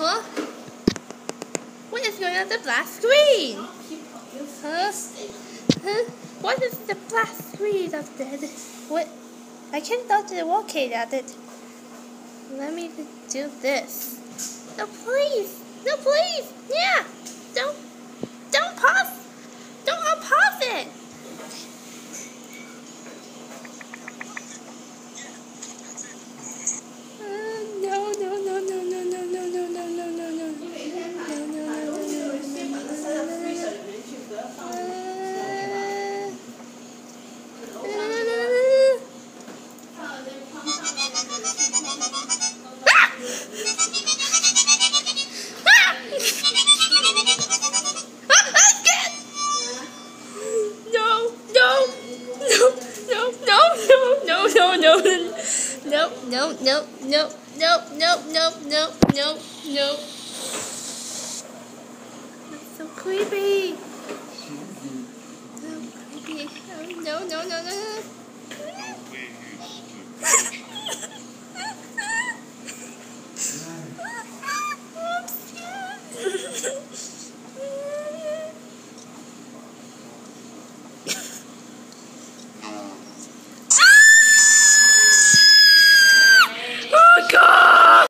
Huh? What is going on the black screen? Huh? Huh? What is the black screen of that? What? I can't touch the walkie at it. Let me do this. No, please. No, please. Yeah. Don't pause. Don't unpause it. No. No. That's so creepy. So creepy. Oh, no.